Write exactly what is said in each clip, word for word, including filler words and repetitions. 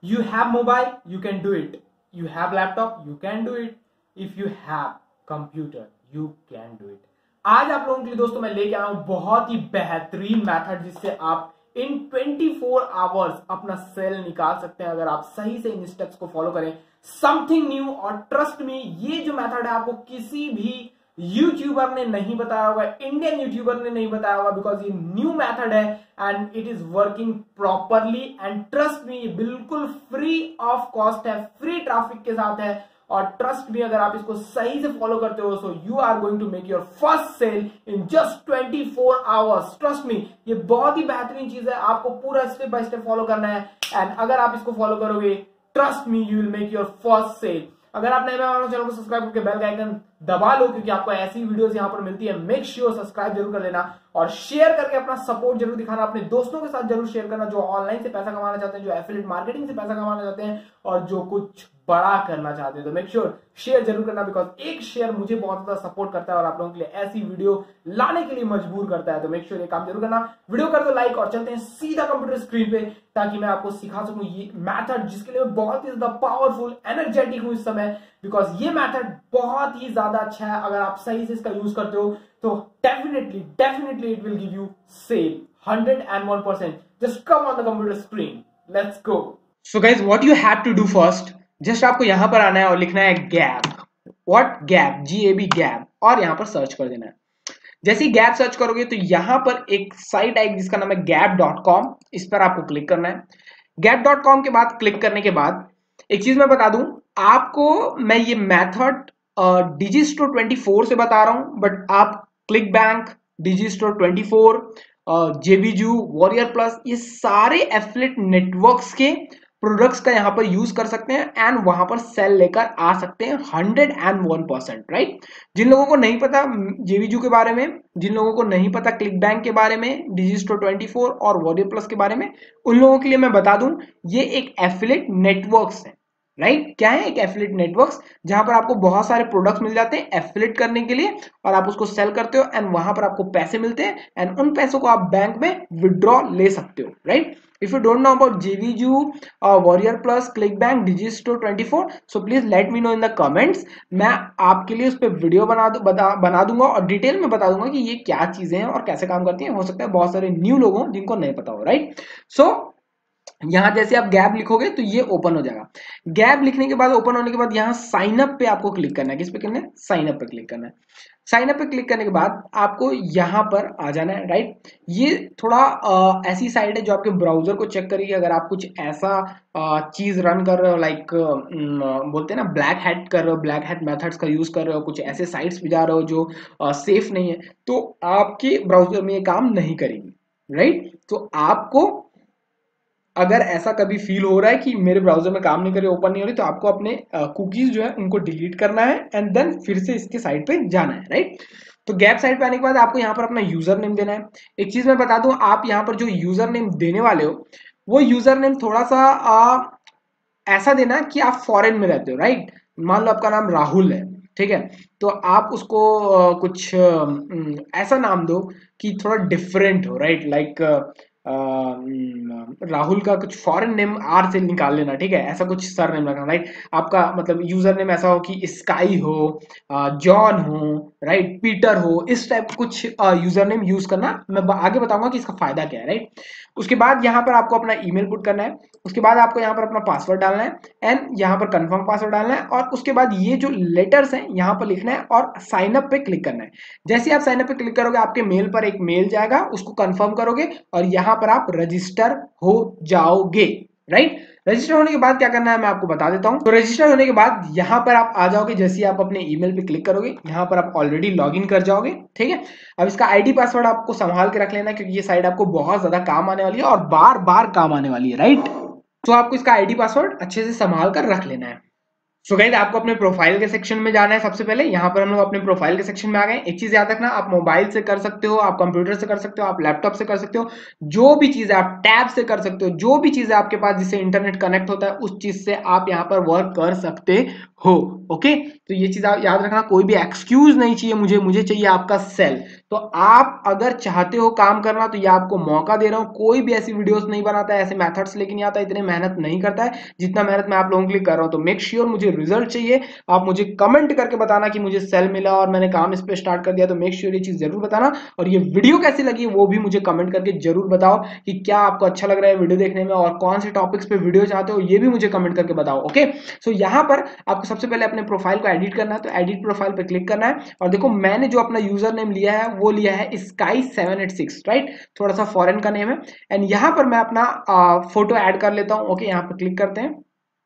You have mobile, you can do it. You have laptop, you can do it. If you have computer, you can do it. आज आप लोगों के लिए दोस्तों मैं लेके आया हूं बहुत ही बेहतरीन मेथड जिससे आप इन चौबीस आवर्स अपना सेल निकाल सकते हैं अगर आप सही से इन स्टेप्स को फॉलो करें. समथिंग न्यू, और ट्रस्ट मी ये जो मेथड है आपको किसी भी यूट्यूबर ने नहीं बताया होगा, इंडियन यूट्यूबर ने नहीं बताया होगा, बिकॉज ये न्यू मेथड है and it is working properly. And trust me ये बिल्कुल फ्री ऑफ कॉस्ट है, फ्री ट्रैफिक के साथ है. और ट्रस्ट मी अगर आप इसको सही से फॉलो करते हो so you are going to make your first sale in just चौबीस आवर्स. ट्रस्ट मी ये बहुत ही बेहतरीन चीज है, आपको पूरा स्टेप बाय स्टेप फॉलो करना है. एंड अगर आप इसको फॉलो करोगे trust me you will make your first sale. अगर आप नए मेरे चैनल को सब्सक्राइब करके बेल का आइकन दबा लो क्योंकि आपको ऐसी वीडियोस यहां पर मिलती है. मेक श्योर सब्सक्राइब जरूर कर लेना और शेयर करके अपना सपोर्ट जरूर दिखाना. अपने दोस्तों के साथ जरूर शेयर करना जो ऑनलाइन से पैसा कमाना चाहते हैं, जो एफिलिएट मार्केटिंग से पैसा कमाना चाहते हैं और जो कुछ बड़ा करना चाहते हैं. तो मेक श्योर शेयर जरूर करना बिकॉज एक शेयर मुझे बहुत ज्यादा सपोर्ट करता है और आप लोगों के लिए ऐसी वीडियो लाने के लिए मजबूर करता है. तो मेक श्योर ये काम जरूर करना. वीडियो कर दो लाइक और चलते हैं सीधा कंप्यूटर स्क्रीन पे ताकि मैं आपको सिखा सकूं ये मेथड जिसके लिए मैं बहुत ही ज्यादा पावरफुल एनर्जेटिक हूं इस समय. बिकॉज ये मेथड बहुत ही ज्यादा अच्छा है. अगर आप सही से इसका यूज करते हो तो definitely definitely it will give you sale hundred and one percent. Just come on the computer screen, let's go. So guys what you have to do first, just आपको यहां पर आना है और लिखना है gap. What gap, G A B gap, और यहां पर सर्च कर देना है. जैसे ही गैप सर्च करोगे तो यहां पर एक साइट आएगी जिसका नाम है गैप डॉट कॉम. इस पर आपको क्लिक करना है. गैप डॉट कॉम के बाद क्लिक करने के बाद एक चीज मैं बता दूं आपको, मैं ये मेथड डिजिस्टो चौबीस से बता रहा हूं बट आप क्लिक बैंक, डिजिस्टो चौबीस, जेबीजू, वॉरियर प्लस, ये सारे एफिलिएट नेटवर्क्स के प्रोडक्ट्स का यहां पर यूज कर सकते हैं एंड वहां पर सेल लेकर आ सकते हैं hundred and one percent. Right, जिन लोगों को नहीं पता जेबीजू के बारे में, जिन लोगों को नहीं पता क्लिक बैंक के बारे में, डिजिस्टो चौबीस और वॉरियर प्लस के बारे में, उन लोगों के लिए मैं बता दूं ये एक एफिलिएट नेटवर्क्स है. Right right? क्या है? एक एफिलिएट नेटवर्क्स जहां पर आपको बहुत सारे प्रोडक्ट्स मिल जाते हैं एफिलिएट करने के लिए और आप उसको सेल करते हो एंड वहां पर आपको पैसे मिलते हैं एंड उन पैसों को आप बैंक में विड्रॉ ले सकते हो. Right, if you don't know about JVZoo, warrior plus, ClickBank, Digistore चौबीस, so please let me know in the comments. मैं आपके लिए उस पर वीडियो बना दू, बता, बना दूंगा और डिटेल में बता दूंगा कि ये क्या चीजें हैं और कैसे काम करती हैं. हो सकता है बहुत सारे न्यू लोग हों जिनको नहीं पता हो. राइट, सो यहां जैसे आप गैप लिखोगे तो ये ओपन हो जाएगा. गैप लिखने के बाद ओपन होने के बाद यहां साइन अप पे आपको क्लिक करना है. किस पे करना है? साइन अप पे क्लिक करना है. साइन अप पे क्लिक करने के बाद आपको यहां पर आ जाना है. राइट, ये थोड़ा आ, ऐसी साइट है जो आपके ब्राउजर को चेक करेगी. अगर आप कुछ ऐसा आ, चीज रन कर रहे हो लाइक बोलते हैं ना ब्लैक हैट कर रहे हो, ब्लैक हैट मेथड्स का यूज कर रहे हो, कुछ ऐसे साइट्स पे जा रहे हो जो आ, सेफ नहीं है तो आपके ब्राउजर में ये काम नहीं करेगी. राइट, तो आपको अगर ऐसा कभी फील हो रहा है कि मेरे ब्राउजर में काम नहीं कर रही, ओपन नहीं हो रही, तो आपको अपने कुकीज जो है उनको डिलीट करना है एंड देन फिर से इसके साइट पे जाना है. राइट, तो गैप साइट पे आने के बाद आपको यहाँ पर अपना यूजर नेम देना है. एक चीज मैं बता दूं, आप यहाँ पर जो यूजर नेम देने वाले हो वो यूजर नेम थोड़ा सा आ, ऐसा देना कि आप फॉरेन में रहते हो. राइट, मान लो आपका नाम राहुल है, ठीक है, तो आप उसको आ, कुछ आ, ऐसा नाम दो कि थोड़ा डिफरेंट हो. राइट, लाइक राहुल का कुछ फॉरेन नेम आर से निकाल लेना. ठीक है, ऐसा कुछ सर नेम रखना. राइट, आपका मतलब यूजर नेम ऐसा हो कि स्काई हो, जॉन हो, राइट, पीटर हो, इस टाइप कुछ यूजर नेम यूज करना. मैं आगे बताऊंगा कि इसका फायदा क्या है. राइट, उसके बाद यहाँ पर आपको अपना ईमेल पुट करना है. उसके बाद आपको यहाँ पर अपना पासवर्ड डालना है एंड यहाँ पर कंफर्म पासवर्ड डालना है और उसके बाद ये जो लेटर्स हैं यहाँ पर लिखना है और साइन अप पे क्लिक करना है. जैसे आप साइन अप पे क्लिक करोगे आपके मेल पर एक मेल जाएगा, उसको कंफर्म करोगे और यहाँ पर आप रजिस्टर हो जाओगे. राइट, रजिस्टर होने के बाद क्या करना है मैं आपको बता देता हूं. तो रजिस्टर होने के बाद यहाँ पर आप आ जाओगे. जैसे आप अपने ईमेल पे क्लिक करोगे यहाँ पर आप ऑलरेडी लॉगिन कर जाओगे. ठीक है, अब इसका आईडी पासवर्ड आपको संभाल के रख लेना क्योंकि ये साइट आपको बहुत ज्यादा काम आने वाली है और बार बार काम आने वाली है. राइट, तो आपको इसका आईडी पासवर्ड अच्छे से संभाल कर रख लेना है. सो गाइस आपको अपने प्रोफाइल के सेक्शन में जाना है. सबसे पहले यहाँ पर हम लोग अपने प्रोफाइल के सेक्शन में आ गए. एक चीज याद रखना, आप मोबाइल से कर सकते हो, आप कंप्यूटर से कर सकते हो, आप लैपटॉप से कर सकते हो, जो भी चीज है आप टैब से कर सकते हो, जो भी चीज है आपके पास जिससे इंटरनेट कनेक्ट होता है उस चीज से आप यहाँ पर वर्क कर सकते हो। ओके, तो ये चीज आप याद रखना, कोई भी एक्सक्यूज नहीं चाहिए मुझे, मुझे चाहिए आपका सेल। तो आप अगर चाहते हो काम करना तो ये आपको मौका दे रहा हूं। कोई भी ऐसी वीडियोस नहीं बनाता है, ऐसे मेथड्स लेके नहीं आता, इतने मेहनत नहीं करता है जितना मेहनत मैं आप लोगों के लिए कर रहा हूं। तो मेक श्योर मुझे रिजल्ट चाहिए, आप मुझे कमेंट करके बताना कि मुझे सेल मिला और मैंने काम इस पे स्टार्ट कर दिया। तो मेक श्योर ये चीज जरूर बताना, और ये वीडियो कैसी लगी वो भी मुझे कमेंट करके जरूर बताओ कि क्या आपको अच्छा लग रहा है वीडियो देखने में, और कौन से टॉपिक्स पे वीडियो चाहते हो ये भी मुझे कमेंट करके बताओ। ओके, सो यहाँ पर आपको सबसे पहले अपने प्रोफाइल को एडिट करना है, तो एडिट प्रोफाइल पे क्लिक करना है, और देखो मैंने जो अपना यूजर नेम लिया है वो लिया है sky seven eight six, right, थोड़ा सा फॉरेन का नेम है। एंड यहाँ पर मैं अपना आ, फोटो ऐड कर लेता हूँ। ओके, यहाँ पर क्लिक करते हैं,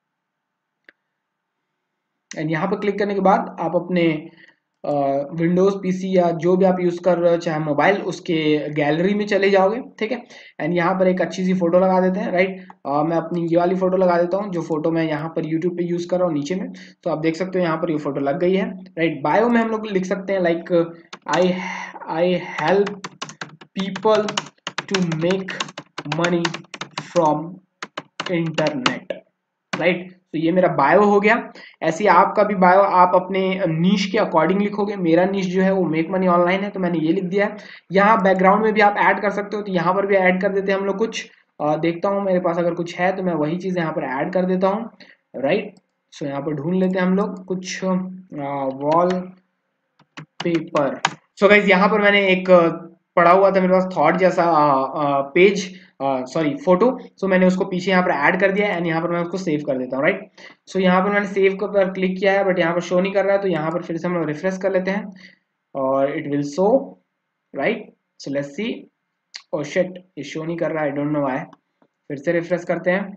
एंड यहाँ पर क्लिक करने के बाद आप अपने विंडोज पीसी या जो भी आप यूज कर रहे हो चाहे मोबाइल, उसके गैलरी में चले जाओगे। ठीक है, एंड यहाँ पर एक अच्छी सी फोटो लगा देते हैं, राइट। uh, मैं अपनी ये वाली फोटो लगा देता हूँ, जो फोटो मैं यहाँ पर यूट्यूब पे यूज कर रहा हूँ नीचे में। तो आप देख सकते हो यहाँ पर ये फोटो लग गई है, राइट। बायो में हम लोग लिख सकते हैं like I I help people to make money from internet, right. तो ये मेरा बायो हो गया। ऐसे आपका भी बायो आप अपने नीश के अकॉर्डिंग लिखोगे। मेरा नीश जो है वो मेक मनी ऑनलाइन है, तो मैंने ये लिख दिया है। यहाँ बैकग्राउंड में भी आप ऐड कर सकते हो, तो यहाँ पर भी ऐड कर देते हैं हम लोग कुछ। आ, देखता हूँ मेरे पास अगर कुछ है तो मैं वही चीज़ यहाँ पर ऐड कर देता हूँ, राइट। सो यहाँ पर ढूंढ लेते हैं हम लोग कुछ वॉल पेपर। सो गाइज यहाँ पर मैंने एक पड़ा हुआ था मेरे पास थॉट जैसा पेज, सॉरी फोटो। सो मैंने उसको पीछे यहाँ पर ऐड कर दिया, एंड यहाँ पर मैं उसको सेव कर देता हूँ, राइट। सो यहाँ पर मैंने सेव पर क्लिक किया है, बट यहाँ पर शो नहीं कर रहा है, तो यहाँ पर फिर से हम लोग रिफ्रेश कर लेते हैं और it will show, right. So let's see. Oh shit, ये शो नहीं कर रहा, आई डोंट नो व्हाई। फिर से रिफ्रेश करते हैं।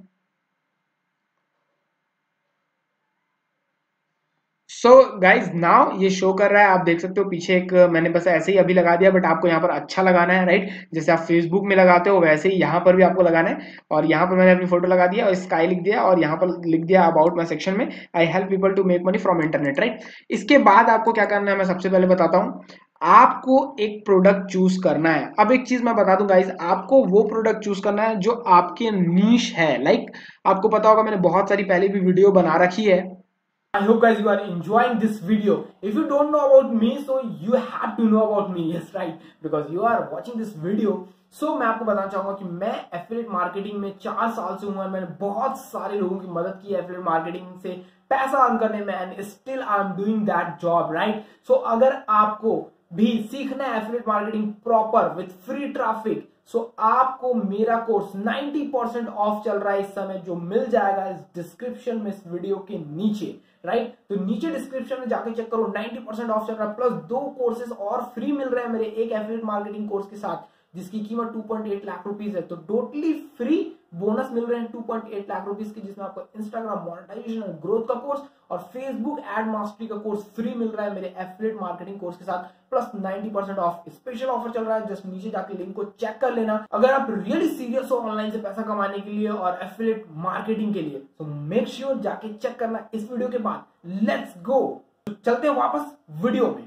सो गाइज नाउ ये शो कर रहा है, आप देख सकते हो पीछे एक मैंने बस ऐसे ही अभी लगा दिया, बट आपको यहाँ पर अच्छा लगाना है, राइट। जैसे आप फेसबुक में लगाते हो वैसे ही यहाँ पर भी आपको लगाना है। और यहाँ पर मैंने अपनी फोटो लगा दिया और स्काई लिख दिया, और यहाँ पर लिख दिया अबाउट माई सेक्शन में I help people to make money from internet, right. इसके बाद आपको क्या करना है मैं सबसे पहले बताता हूँ। आपको एक प्रोडक्ट चूज करना है। अब एक चीज मैं बता दूं गाइज, आपको वो प्रोडक्ट चूज करना है जो आपके नीश है। लाइक आपको पता होगा मैंने बहुत सारी पहले भी वीडियो बना रखी है। I hope guys you are enjoying this video. If you don't know about me, so you have to know about me. Yes, right, because you are watching this video. So मैं आपको बताना चाहूंगा कि मैं affiliate marketing में चार साल से हूँ, और मैंने बहुत सारे लोगों की मदद की है एफिलिएट मार्केटिंग से पैसा अर्न करने में, and still I am doing that job, right. So अगर आपको भी सीखना है affiliate marketing proper with free traffic, so so, आपको मेरा कोर्स नब्बे परसेंट ऑफ चल रहा है इस समय, जो मिल जाएगा इस डिस्क्रिप्शन में, इस वीडियो के नीचे, राइट। तो नीचे डिस्क्रिप्शन में जाके चेक करो, नब्बे परसेंट ऑफ चल रहा है, प्लस दो कोर्सेज और फ्री मिल रहे हैं मेरे एक एफिलिएट मार्केटिंग कोर्स के साथ, जिसकी कीमत two point eight lakh rupees है। तो टोटली फ्री बोनस मिल रहे हैं two point eight lakh rupees के, जिसमें आपको इंस्टाग्राम मोनेटाइजेशन और ग्रोथ का कोर्स और फेसबुक एड मास्टरी का कोर्स फ्री मिल रहा है मेरे एफिलिएट मार्केटिंग कोर्स के साथ, प्लस नब्बे परसेंट ऑफ स्पेशल ऑफर चल रहा है। जस्ट नीचे जाके लिंक को चेक कर लेना अगर आप रियली सीरियस हो ऑनलाइन से पैसा कमाने के लिए और एफिलिएट मार्केटिंग के लिए। तो मेक श्योर जाके चेक करना इस वीडियो के बाद। लेट्स गो, चलते हैं वापस वीडियो में।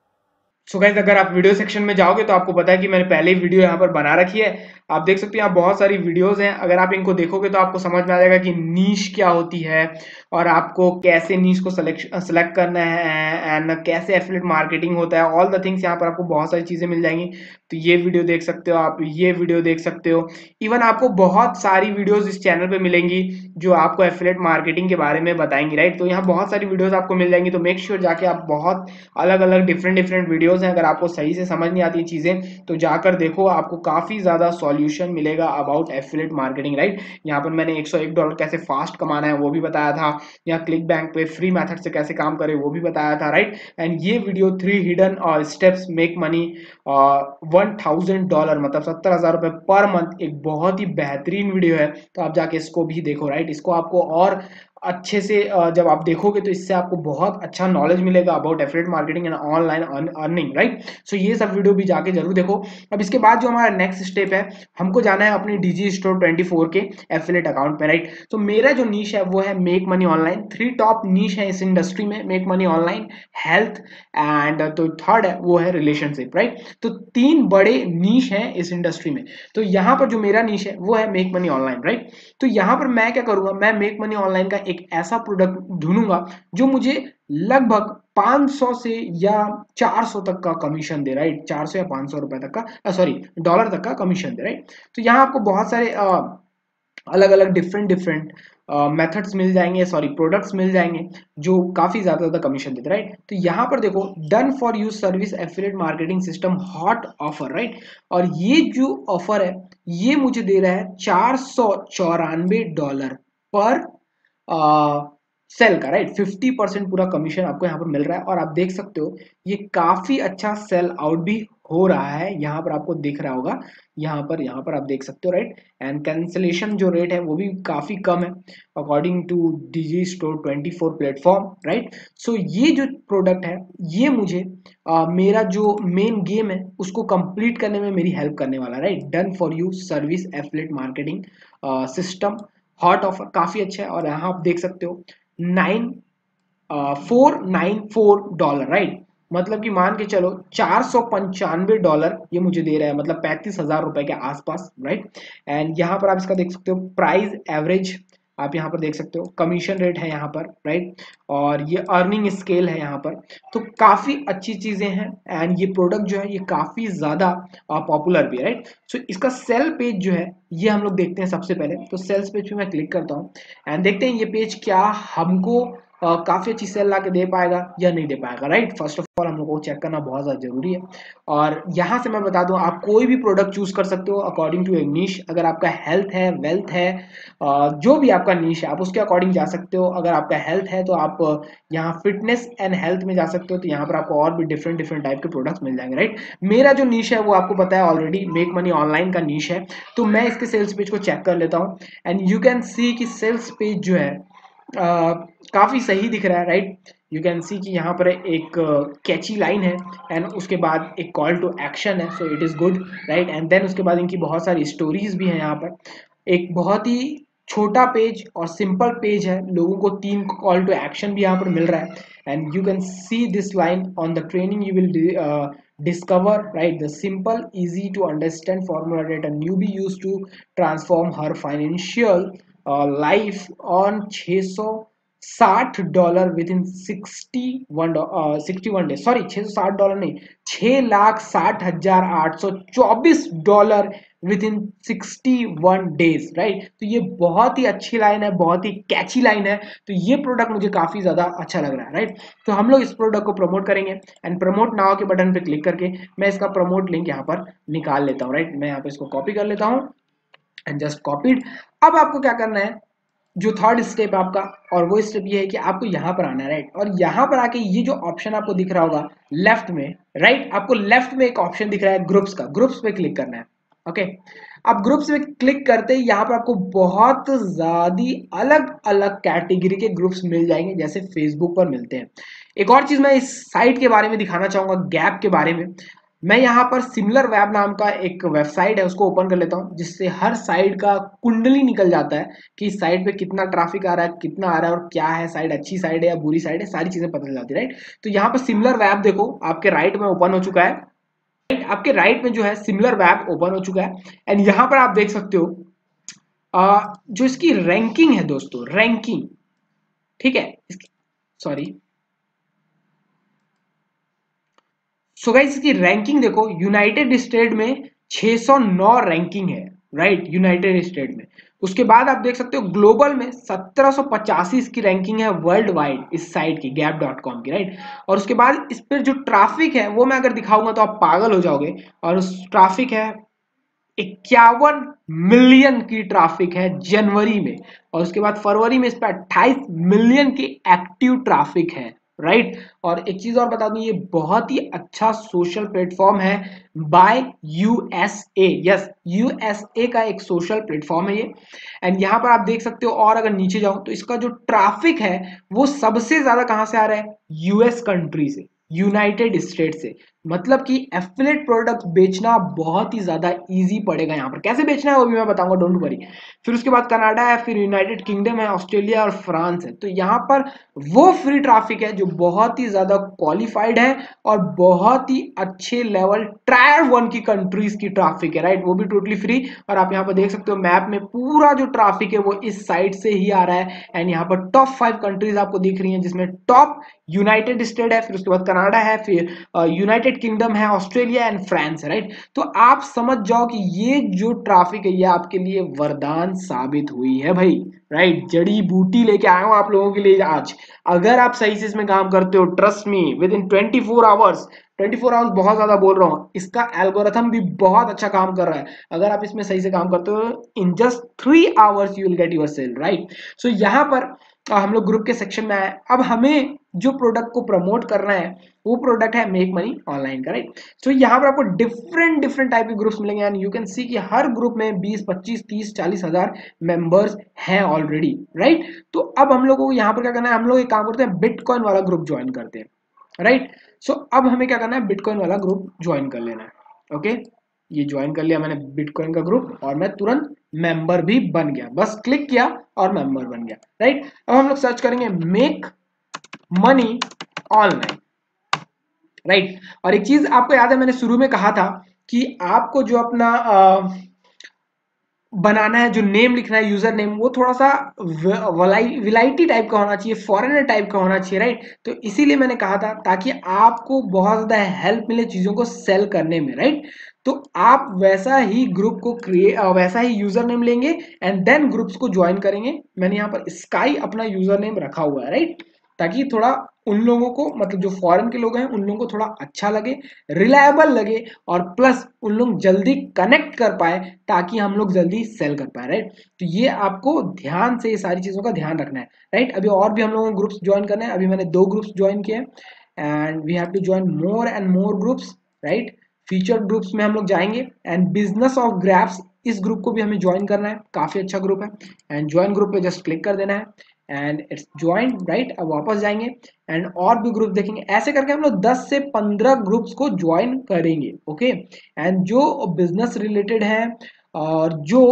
सो so गाइज अगर आप वीडियो सेक्शन में जाओगे तो आपको पता है कि मैंने पहले ही वीडियो यहाँ पर बना रखी है। आप देख सकते हो यहाँ बहुत सारी वीडियोस हैं। अगर आप इनको देखोगे तो आपको समझ में आ जाएगा कि नीश क्या होती है, और आपको कैसे नीश को सेलेक्ट सेलेक्ट करना है, एंड कैसे एफिलिएट मार्केटिंग होता है। ऑल द थिंग्स यहाँ पर आपको बहुत सारी चीजें मिल जाएंगी। तो ये वीडियो देख सकते हो आप, ये वीडियो देख सकते हो, इवन आपको बहुत सारी वीडियोज इस चैनल पर मिलेंगी जो आपको एफिलिएट मार्केटिंग के बारे में बताएंगी, राइट। तो यहाँ बहुत सारी वीडियोज आपको मिल जाएंगी। तो मेक श्योर जाके आप बहुत अलग अलग डिफरेंट डिफरेंट वीडियोज हैं, अगर आपको सही से समझ नहीं आती चीजें तो जाकर देखो, आपको काफी ज्यादा सॉल्यूशन मिलेगा अबाउट एफिलिएट मार्केटिंग, राइट। यहाँ पर मैंने एक सौ एक डॉलर कैसे फास्ट कमाना है वो भी बताया था, यहाँ क्लिक बैंक पे फ्री मेथड से कैसे काम करे वो भी बताया था, राइट। एंड ये video three hidden steps make money one thousand dollar मतलब सत्तर हजार रुपए पर मंथ, एक बहुत ही बेहतरीन वीडियो है। तो आप जाके इसको भी देखो, राइट। इसको आपको और अच्छे से जब आप देखोगे तो इससे आपको बहुत अच्छा नॉलेज मिलेगा about affiliate marketing and online earning, right. So ये सब वीडियो भी जाके जरूर देखो। अब इसके बाद जो हमारा नेक्स्ट स्टेप है, हमको जाना है अपनी डीजी स्टोर ट्वेंटी फोर के एफिलिएट अकाउंट में, राइट। तो मेरा जो नीश है वो है make money online. Three top niche है इस इंडस्ट्री में, make money online, health, and तो थर्ड है वो है रिलेशनशिप, राइट। तो तीन बड़े नीश हैं इस इंडस्ट्री में। तो यहाँ पर जो मेरा नीश है वो है मेक मनी ऑनलाइन, राइट। तो यहाँ पर मैं क्या करूंगा, मैं मेक मनी ऑनलाइन का एक ऐसा प्रोडक्ट ढूंढूंगा जो मुझे लगभग पाँच सौ से या चार सौ तक का कमीशन दे, राइट, चार सौ या पाँच सौ रुपए तक का, सॉरी डॉलर तक का कमीशन दे, राइट। तो यहाँ आपको बहुत सारे अलग अलग डिफरेंट डिफरेंट मेथड्स मिल जाएंगे, सॉरी प्रोडक्ट्स मिल जाएंगे जो काफी ज्यादा ज्यादा कमीशन देते, राइट। तो यहाँ पर देखो done for you service affiliate marketing system hot offer, right. और ये जो ऑफर है ये मुझे दे रहा है चार सौ चौरानवे डॉलर पर सेल का, राइट। फिफ्टी परसेंट पूरा कमीशन आपको यहाँ पर मिल रहा है और आप देख सकते हो ये काफी अच्छा सेल आउट भी हो रहा है। यहाँ पर आपको दिख रहा होगा, यहाँ पर यहाँ पर आप देख सकते हो, राइट। एंड कैंसिलेशन जो रेट है वो भी काफी कम है according to Digistore twenty four platform, right. So ये जो प्रोडक्ट है ये मुझे आ, मेरा जो मेन गेम है उसको कंप्लीट करने में मेरी हेल्प करने वाला, right. Done for you service affiliate marketing system hot offer काफी अच्छा है और यहाँ आप देख सकते हो nine four nine four dollar, right. मतलब कि मान के चलो चार सौ पंचानवे डॉलर ये मुझे दे रहा है, मतलब पैंतीस हजार रुपए के आसपास, राइट। एंड यहाँ पर आप इसका देख सकते हो प्राइस एवरेज, आप यहाँ पर देख सकते हो कमीशन रेट है यहाँ पर, राइट। और ये अर्निंग स्केल है यहाँ पर, तो काफी अच्छी चीजें हैं। एंड ये प्रोडक्ट जो है ये काफी ज्यादा पॉपुलर भी है, राइट। सो इसका सेल पेज जो है ये हम लोग देखते हैं सबसे पहले। तो सेल्स पेज पे मैं क्लिक करता हूँ एंड देखते हैं ये पेज क्या हमको Uh, काफी अच्छी सेल ला के दे पाएगा या नहीं दे पाएगा, राइट। फर्स्ट ऑफ ऑल हम लोग को चेक करना बहुत ज्यादा जरूरी है। और यहाँ से मैं बता दूं आप कोई भी प्रोडक्ट चूज कर सकते हो अकॉर्डिंग टू ए नीश। अगर आपका हेल्थ है, वेल्थ है, uh, जो भी आपका नीश है आप उसके अकॉर्डिंग जा सकते हो। अगर आपका हेल्थ है तो आप यहाँ फिटनेस एंड हेल्थ में जा सकते हो, तो यहाँ पर आपको और भी डिफरेंट डिफरेंट टाइप के प्रोडक्ट्स मिल जाएंगे, राइट। मेरा जो नीश है वो आपको पता है ऑलरेडी, मेक मनी ऑनलाइन का नीश है। तो मैं इसके सेल्स पेज को चेक कर लेता हूँ एंड यू कैन सी कि सेल्स पेज जो है Uh, काफी सही दिख रहा है, राइट। यू कैन सी कि यहाँ पर एक कैची uh, लाइन है एंड उसके बाद एक कॉल टू एक्शन है, so it is good, right. And then उसके बाद इनकी बहुत सारी स्टोरीज भी हैं। यहाँ पर एक बहुत ही छोटा पेज और सिंपल पेज है, लोगों को तीन कॉल टू एक्शन भी यहाँ पर मिल रहा है। And you can see this line on the training you will discover, right, the simple easy to understand formula that a newbie used to transform her financial life on छह सौ साठ dollar within sixty one sixty one day, sorry छह सौ साठ dollar नहीं, छह लाख साठ हजार आठ सौ चौबीस dollar within sixty one days, right. तो ये बहुत ही अच्छी लाइन है, बहुत ही कैची लाइन है। तो ये प्रोडक्ट मुझे काफी ज्यादा अच्छा लग रहा है, राइट। तो हम लोग इस प्रोडक्ट को प्रमोट करेंगे एंड प्रमोट नाउ के बटन पे क्लिक करके मैं इसका प्रमोट लिंक यहाँ पर निकाल लेता हूँ, राइट। मैं यहाँ पे इसको कॉपी कर लेता हूँ एंड जस्ट कॉपीड। अब आपको क्या करना है, जो थर्ड स्टेप आपका, और वो स्टेप ये है कि आपको यहाँ पर आना है, राइट। और यहाँ पर आके ये जो ऑप्शन आपको दिख रहा होगा लेफ्ट में, राइट, आपको लेफ्ट में एक ऑप्शन दिख रहा है ग्रुप्स का, ग्रुप्स पे क्लिक करना है, ओके। अब ग्रुप्स में क्लिक करते ही यहाँ पर आपको बहुत ज्यादा अलग अलग कैटेगरी के ग्रुप्स मिल जाएंगे जैसे फेसबुक पर मिलते हैं। एक और चीज मैं इस साइट के बारे में दिखाना चाहूंगा, गैप के बारे में। मैं यहाँ पर सिमिलर वेब नाम का एक वेबसाइट है उसको ओपन कर लेता हूँ, जिससे हर साइट का कुंडली निकल जाता है कि इस साइट पे कितना ट्रैफिक आ रहा है, कितना आ रहा है और क्या है, साइट अच्छी साइट है या बुरी साइट है, सारी चीजें पता चल जाती है, राइट। तो यहाँ पर सिमिलर वेब देखो आपके राइट में ओपन हो चुका है, राइट। आपके राइट में जो है सिमिलर वेब ओपन हो चुका है एंड यहाँ पर आप देख सकते हो आ, जो इसकी रैंकिंग है दोस्तों, रैंकिंग, ठीक है, सॉरी सो गाइस इसकी रैंकिंग देखो, यूनाइटेड स्टेट में छह सौ नौ रैंकिंग है, राइट, यूनाइटेड स्टेट में। उसके बाद आप देख सकते हो ग्लोबल में सत्रह सौ पचासी इसकी रैंकिंग है वर्ल्ड वाइड इस साइट की, गैप डॉट कॉम की, राइट। और उसके बाद इस पर जो ट्रैफिक है वो मैं अगर दिखाऊंगा तो आप पागल हो जाओगे। और उस ट्रैफिक है इक्यावन मिलियन की ट्रैफिक है जनवरी में, और उसके बाद फरवरी में इस पर अट्ठाईस मिलियन की एक्टिव ट्रैफिक है, राइट right? और एक चीज और बता दूं, ये बहुत ही अच्छा सोशल प्लेटफॉर्म है बाय यूएसए, यस यूएसए का एक सोशल प्लेटफॉर्म है ये। एंड यहाँ पर आप देख सकते हो, और अगर नीचे जाओ तो इसका जो ट्रैफिक है वो सबसे ज्यादा कहां से आ रहा है, यूएस कंट्री से, यूनाइटेड स्टेट से। मतलब कि एफिलिएट प्रोडक्ट बेचना बहुत ही ज्यादा इजी पड़ेगा। यहाँ पर कैसे बेचना है वो भी मैं बताऊंगा, डोंट वरी। फिर उसके बाद कनाडा है, फिर यूनाइटेड किंगडम है, ऑस्ट्रेलिया और फ्रांस है। तो यहाँ पर वो फ्री ट्रैफिक है जो बहुत ही ज्यादा क्वालिफाइड है और बहुत ही अच्छे लेवल टायर वन की कंट्रीज की ट्रैफिक है, राइट, वो भी टोटली फ्री। और आप यहाँ पर देख सकते हो मैप में पूरा जो ट्रैफिक है वो इस साइड से ही आ रहा है। एंड यहाँ पर टॉप फाइव कंट्रीज आपको दिख रही हैं, जिसमें टॉप यूनाइटेड स्टेट है, फिर उसके बाद कनाडा है, फिर यूनाइटेड किंगडम है, ऑस्ट्रेलिया एंड फ्रांस है, राइट। तो आप समझ जाओ कि ये जो ट्रैफिक है ये आपके लिए वरदान साबित हुई है भाई, राइट। जड़ी बूटी लेके आया हूं आप लोगों के लिए आज। अगर आप सही से इसमें काम करते हो, trust me, within twenty four hours, twenty four hours बहुत ज्यादा बोल रहा हूँ, इसका एल्गोरिथम भी बहुत अच्छा काम कर रहा है। अगर आप इसमें सही से काम करते हो, in just three hours you will get your sale, right. So यहाँ पर आ, हम लोग ग्रुप के सेक्शन में आए। अब हमें जो प्रोडक्ट को प्रमोट करना है वो प्रोडक्ट है मेक मनी ऑनलाइन का, राइट। तो यहाँ पर आपको डिफरेंट डिफरेंट टाइप के ग्रुप्स मिलेंगे एंड यू कैन सी कि हर ग्रुप में बीस पच्चीस तीस चालीस हजार मेंबर्स हैं ऑलरेडी, राइट। तो अब हम लोगों को यहाँ पर क्या करना है, हम लोग एक काम करते हैं, बिटकॉइन वाला ग्रुप ज्वाइन करते हैं, राइट। सो अब हमें क्या करना है, बिटकॉइन वाला ग्रुप ज्वाइन कर लेना है। ओके, ये ज्वाइन कर लिया मैंने बिटकॉइन का ग्रुप और मैं तुरंत मेंबर भी बन गया, बस क्लिक किया और मेंबर बन गया, राइट। अब हम लोग सर्च करेंगे मेक मनी ऑनलाइन, राइट। और एक चीज आपको याद है, मैंने शुरू में कहा था कि आपको जो अपना आ, बनाना है, जो नेम लिखना है, यूजर नेम, वो थोड़ा सा विलाइटी टाइप का होना चाहिए, फॉरेनर टाइप का होना चाहिए, राइट। तो इसीलिए मैंने कहा था ताकि आपको बहुत ज्यादा हेल्प मिले चीजों को सेल करने में, राइट। तो आप वैसा ही ग्रुप को क्रिएट, वैसा ही यूजर नेम लेंगे एंड देन ग्रुप्स को ज्वाइन करेंगे। मैंने यहाँ पर स्काई अपना यूजर नेम रखा हुआ है, राइट, ताकि थोड़ा उन लोगों को, मतलब जो फॉरेन के लोग हैं उन लोगों को थोड़ा अच्छा लगे, रिलायबल लगे और प्लस उन लोग जल्दी कनेक्ट कर पाए ताकि हम लोग जल्दी सेल कर पाए, राइट। तो ये आपको ध्यान से ये सारी चीजों का ध्यान रखना है, राइट। अभी और भी हम लोगों को ग्रुप्स ज्वाइन करना है। अभी मैंने दो ग्रुप्स ज्वाइन किए and we have to join more and more groups, right. Feature groups में हम लोग जाएंगे एंड बिजनेस ऑफ ग्रैप्स, इस ग्रुप को भी हमें ज्वाइन करना है, काफी अच्छा ग्रुप है। एंड ज्वाइन ग्रुप पे जस्ट क्लिक कर देना है एंड इट्स ज्वाइन, राइट। अब वापस जाएंगे एंड और भी ग्रुप देखेंगे। ऐसे करके हम लोग दस से पंद्रह ग्रुप्स को ज्वाइन करेंगे, ओके। एंड जो बिजनेस रिलेटेड है और जो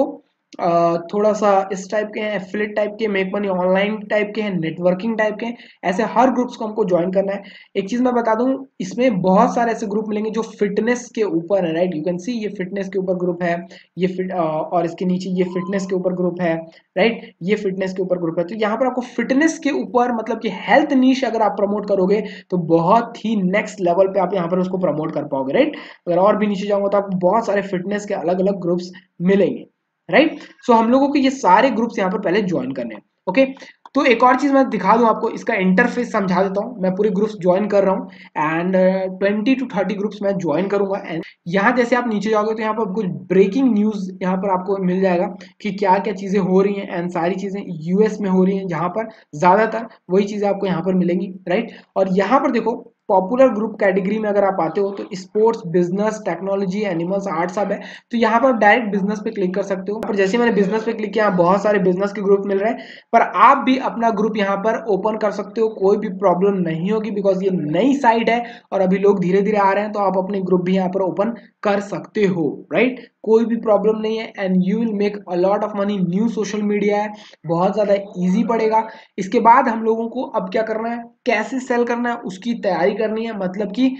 आ, थोड़ा सा इस टाइप के हैं, एफिलिएट टाइप के, मेक मनी ऑनलाइन टाइप के हैं, नेटवर्किंग टाइप के हैं, ऐसे हर ग्रुप्स को हमको ज्वाइन करना है। एक चीज मैं बता दूं, इसमें बहुत सारे ऐसे ग्रुप मिलेंगे जो फिटनेस के ऊपर है, राइट। यू कैन सी ये फिटनेस के ऊपर ग्रुप है, ये फिट और इसके नीचे ये फिटनेस के ऊपर ग्रुप है, राइट, ये फिटनेस के ऊपर ग्रुप है। तो यहाँ पर आपको फिटनेस के ऊपर, मतलब कि हेल्थ नीश अगर आप प्रमोट करोगे तो बहुत ही नेक्स्ट लेवल पे आप यहाँ पर उसको प्रमोट कर पाओगे, राइट। अगर और भी नीचे जाऊंगा तो आपको बहुत सारे फिटनेस के अलग अलग ग्रुप्स मिलेंगे, राइट। सो हम लोगों को ये सारे ग्रुप्स यहाँ पर पहले ज्वाइन करने हैं, ओके। तो एक और चीज मैं दिखा दूं आपको, इसका इंटरफेस समझा देता हूं। मैं पूरे ग्रुप्स ज्वाइन कर रहा हूं and twenty two thirty groups मैं ज्वाइन करूंगा। एंड यहाँ जैसे आप नीचे जाओगे तो यहाँ पर कुछ ब्रेकिंग न्यूज यहाँ पर आपको मिल जाएगा कि क्या क्या चीजें हो रही हैं एंड सारी चीजें यूएस में हो रही हैं, जहां पर ज्यादातर वही चीजें आपको यहाँ पर मिलेंगी, राइट। और यहाँ पर देखो पॉपुलर ग्रुप कैटेगरी में अगर आप आते हो तो sports, business, technology, animals, art सब है। तो यहाँ पर डायरेक्ट बिजनेस पे क्लिक कर सकते हो। पर जैसे मैंने बिजनेस पे क्लिक किया, बहुत सारे बिजनेस के ग्रुप मिल रहे हैं, पर आप भी अपना ग्रुप यहाँ पर ओपन कर सकते हो, कोई भी प्रॉब्लम नहीं होगी, बिकॉज ये नई साइट है और अभी लोग धीरे धीरे आ रहे हैं। तो आप अपने ग्रुप भी यहाँ पर ओपन कर सकते हो, राइट, कोई भी प्रॉब्लम नहीं है। And you will make a lot of money. New social media है, बहुत ज्यादा इजी पड़ेगा। इसके बाद हम लोगों को अब क्या करना है, कैसे सेल करना है उसकी तैयारी करनी है। मतलब कि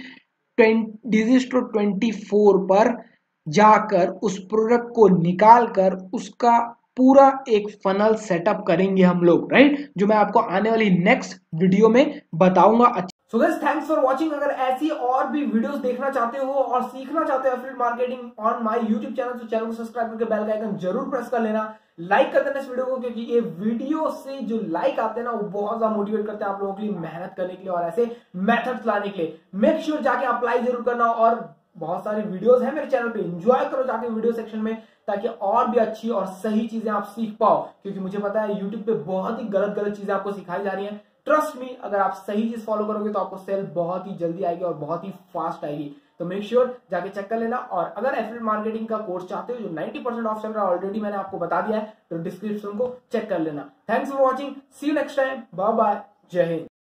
डिजिस्ट्रो ट्वेंटी फोर पर जाकर उस प्रोडक्ट को निकाल कर उसका पूरा एक फनल सेटअप करेंगे हम लोग, राइट, जो मैं आपको आने वाली नेक्स्ट वीडियो में बताऊंगा। So guys, thanks for watching. अगर ऐसी और भी वीडियोस देखना चाहते हो और सीखना चाहते हो affiliate marketing on my YouTube channel, तो चैनल को सब्सक्राइब करके बेल का आइकन जरूर प्रेस कर लेना, लाइक कर देना इस वीडियो को, क्योंकि ये वीडियो से जो लाइक आते हैं ना वो बहुत ज्यादा मोटिवेट करते हैं आप लोगों के लिए मेहनत करने के लिए और ऐसे मेथड्स लाने के लिए। मेक श्योर जाके अप्लाई जरूर करना और बहुत सारी वीडियोस हैं मेरे चैनल पे, एंजॉय करो जाके वीडियो सेक्शन में, ताकि और भी अच्छी और सही चीजें आप सीख पाओ। क्योंकि मुझे पता है यूट्यूब पे बहुत ही गलत गलत चीजें आपको सिखाई जा रही हैं। ट्रस्ट मी, अगर आप सही चीज फॉलो करोगे तो आपको सेल बहुत ही जल्दी आएगी और बहुत ही फास्ट आएगी। तो मेक श्योर sure, जाके चेक कर लेना। और अगर एफिलिएट मार्केटिंग का कोर्स चाहते हो जो नाइंटी परसेंट ऑफ चल रहा है, ऑलरेडी मैंने आपको बता दिया है, तो डिस्क्रिप्शन को चेक कर लेना। Thanks for watching, see you next time, bye bye, जय हिंद।